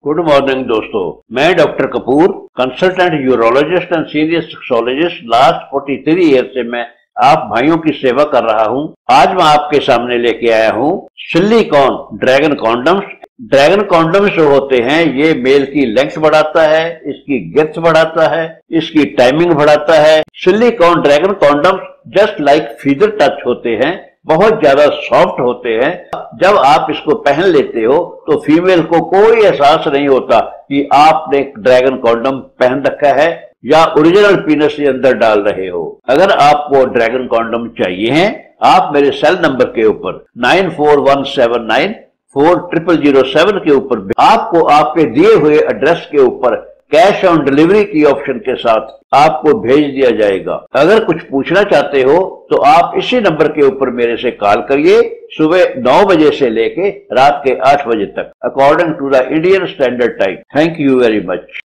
Good morning दोस्तों, मैं doctor Kapoor, consultant urologist and senior sexologist. Last 43 year से मैं आप भाइयों की सेवा कर रहा हूं। आज मैं आपके सामने लेके आया हूं silicon dragon condoms. Dragon condoms जो होते हैं ये मेल की लेंथ बढ़ाता है, इसकी गेथ बढ़ाता है, इसकी टाइमिंग बढ़ाता है। Silicon dragon condoms just like feather touch होते हैं, बहुत ज्यादा सॉफ्ट होते हैं। जब आप इसको पहन लेते हो तो फीमेल को कोई एहसास नहीं होता कि आपने ड्रैगन कॉन्डम पहन रखा है या ओरिजिनल पीनस के अंदर डाल रहे हो। अगर आपको ड्रैगन कॉन्डम चाहिए हैं, आप मेरे सेल नंबर के ऊपर 9417940007 के ऊपर आपको आपके दिए हुए एड्रेस के ऊपर कैश ऑन डिलीवरी की ऑप्शन के साथ आपको भेज दिया जाएगा। अगर कुछ पूछना चाहते हो तो आप इसी नंबर के ऊपर मेरे से कॉल करिए, सुबह 9 बजे से लेके रात के 8 बजे तक, according to the Indian standard time. Thank you very much.